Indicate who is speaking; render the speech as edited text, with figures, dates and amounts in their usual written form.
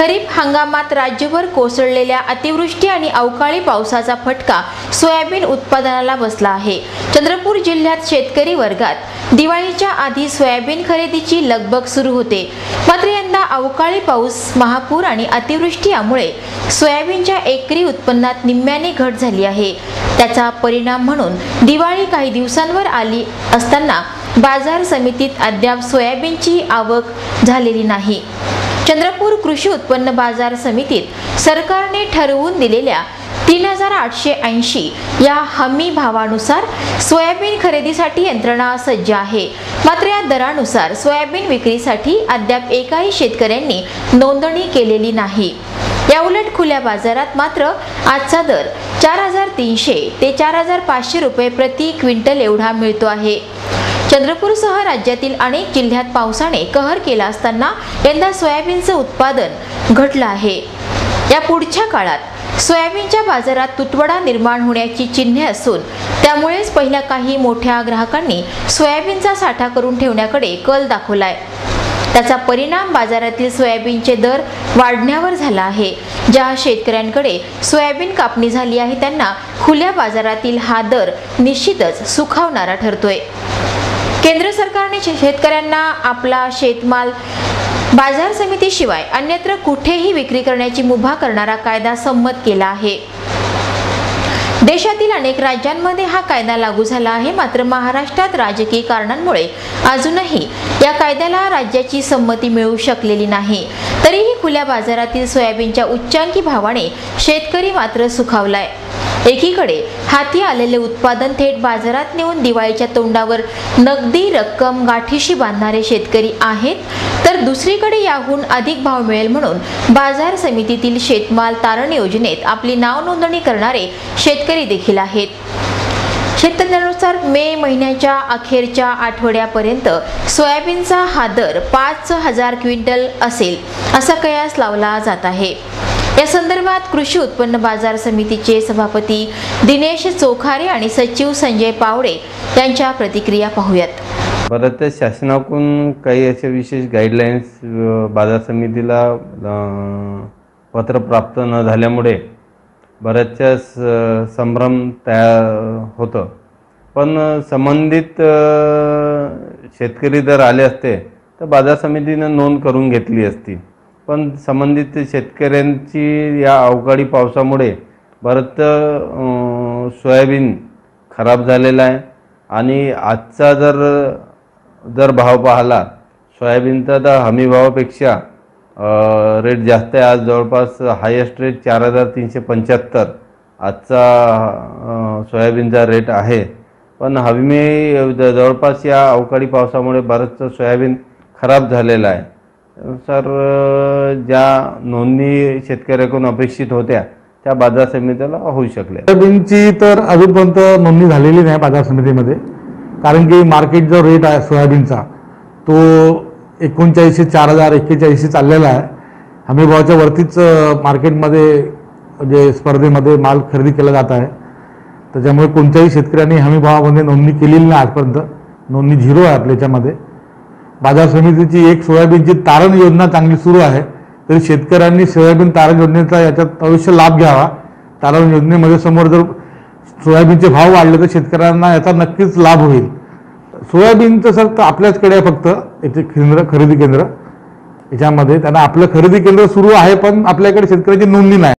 Speaker 1: खरीप हंगामात राज्यभर कोसळलेल्या अतिवृष्टी आणि अवकाळी पावसाचा फटका सोयाबीन उत्पादनाला बसला आहे। चंद्रपूर जिल्ह्यात शेतकरी वर्गात दिवाळीच्या आधी सोयाबीन खरेदीची लगबग सुरू होते। मात्र यंदा अवकाळी पाऊस, महापूर आणि अतिवृष्टी यामुळे सोयाबीनच्या एकरी उत्पन्नात निम्म्याने घट झाली आहे। त्याचा परिणाम म्हणून दिवाळी काही दिवसांवर आली असताना बाजार समितीत अद्याप सोयाबीनची आवक झालेली नाही। चंद्रपूर कृषी उत्पन्न बाजार समितीत सरकारने ठरवून दिलेल्या 3880 या हमी भावानुसार सोयाबीन खरेदीसाठी यंत्रणा सज्ज आहे। मात्र या दरानुसार सोयाबीन विक्रीसाठी अद्याप एकाही शेतकऱ्यांनी नोंदणी केलेली नाही। याउलट खुल्या बाजारात मात्र आजचा दर 4300 ते 4500 रुपये प्रति क्विंटल एवढा मिळतो आहे। चंद्रपूरसह राज्यातील अनेक जिल्ह्यात पावसाने कहर केला असताना यंदा सोयाबीनचं उत्पादन घटलं आहे। या पुढच्या काळात सोयाबीनच्या बाजारात तुटवडा निर्माण होण्याची चिन्हे असून त्यामुळेच पहिल्या काही मोठ्या ग्राहकांनी सोयाबीनचा साठा करून ठेवण्याकडे कल दाखवलाय। त्याचा परिणाम बाजारातील सोयाबीनचे दर वाढण्यावर झाला आहे। ज्या शेतकऱ्यांकडे सोयाबीन कापणी झाली आहे त्यांना खुल्या बाजारातील हा दर निश्चितच सुखावणारा ठरतोय। केंद्र सरकारने शेतकऱ्यांना आपला शेतमाल बाजार समितीशिवाय अन्यत्र कुठेही विक्री करण्याची मुभा करणारा कायदा संमत केला आहे। देशातील अनेक राज्यांमध्ये हा कायदा लागू झाला आहे। मात्र महाराष्ट्रात राजकीय कारणांमुळे अजूनही या कायद्याला राज्याची संमती मिळू शकलेली नाही। तरीही खुल्या बाजारातील सोयाबीनच्या उच्चांकी भावाने शेतकरी मात्र सुखावलाय। एकीकडे हाती आलेले उत्पादन थेट बाजारात नेऊन दिवाळीच्या तोंडावर नगदी रक्कम गाठीशी बांधणारे शेतकरी आहेत, तर दुसरीकडे याहून अधिक भाव मिळेल म्हणून बाजार समितीतील शेतमाल तारण योजनेत आपली नाव नोंदणी करणारे शेतकरी देखील आहेत। शेततज्ञांनुसार मे महिन्याच्या अखेरच्या आठवड्यापर्यंत सोयाबीनचा हा दर 5000 क्विंटल असेल असा कयास लावला जात आहे। या संदर्भात कृषी उत्पन्न बाजार समितीचे सभापती दिनेश चोखारे आणि सचिव संजय पावडे यांच्या प्रतिक्रिया पाहूयात।
Speaker 2: बऱ्याचशा शासनाकडून काही असे विशेष गाईडलाईन्स बाजार समितीला पत्र प्राप्त न झाल्यामुळे बऱ्याचशा संभ्रम तयार होतं। पण संबंधित शेतकरी जर आले असते तर बाजार समितीने नोंद करून घेतली असती। पण संबंधित शेतकऱ्यांची या अवकाळी पावसामुळे बरंच सोयाबीन खराब झालेला आहे आणि आजचा जर भाव पाहिला सोयाबीनचा तर हमी भावापेक्षा रेट जास्त आहे। आज जवळपास हायेस्ट रेट 4375 आजचा सोयाबीनचा रेट आहे। पण हमी जवळपास या अवकाळी पावसामुळे बरंच सोयाबीन खराब झालेलं आहे। सर, ज्या नोंदणी शेतकऱ्याकडून अपेक्षित होत्या त्या बाजार समितीला होऊ शकल्या।
Speaker 3: सोयाबीनची तर अजूनपर्यंत नोंदणी झालेली नाही बाजार समितीमध्ये, कारण की मार्केट जो रेट आहे सोयाबीनचा तो 3900 4041 चाललेला आहे। हमी भावाच्या वरतीच मार्केटमध्ये जे स्पर्धेमध्ये माल खरेदी केला जात आहे। त्याच्यामुळे कोणत्याही शेतकऱ्यांनी हमी भावामध्ये नोंदणी केलेली नाही। आजपर्यंत नोंदणी झिरो आहे आपल्याच्यामध्ये। बाजार समितीची एक सोयाबीनची तारण योजना चांगली सुरू आहे, तरी शेतकऱ्यांनी सोयाबीन तारण योजनेचा याच्यात अवश्य लाभ घ्यावा। तारण योजनेमध्ये समोर जर सोयाबीनचे भाव वाढले तर शेतकऱ्यांना याचा नक्कीच लाभ होईल। सोयाबीनचं सर तर आपल्याचकडे आहे फक्त याचे खरेदी केंद्र, याच्यामध्ये त्यांना आपलं खरेदी केंद्र सुरू आहे, पण आपल्याकडे शेतकऱ्याची नोंदणी नाही।